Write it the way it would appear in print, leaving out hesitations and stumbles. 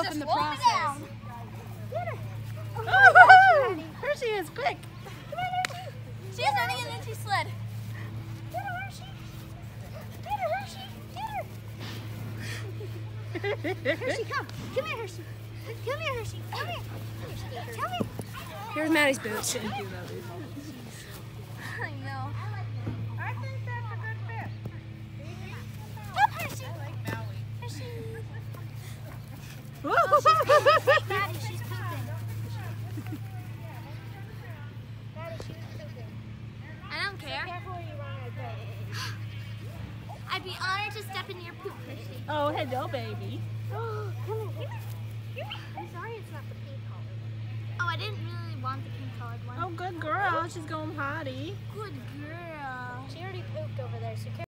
yourself in the process. Get her. Oh, Hershey is quick. Come on, Hershey. She's running an empty sled. Get her, Hershey. Get her, Hershey. Get her. Hershey, come. Come here, Hershey. Come here, Hershey. Come here. Come here. Here's Maddie's boots. I know. I think that's a good fit. Come, Hershey. I like Maui. Hershey. Woo! Maddie, she's pooping. Maddie, she's pooping. I don't care. Careful where you run out of bed. I'd be honored to step in your poop, Hershey. Oh, hello, baby. Come here. I'm sorry it's not the pink color one. Oh, I didn't really want the pink colored one. Oh, good girl. She's going potty. Good girl. She already pooped over there, so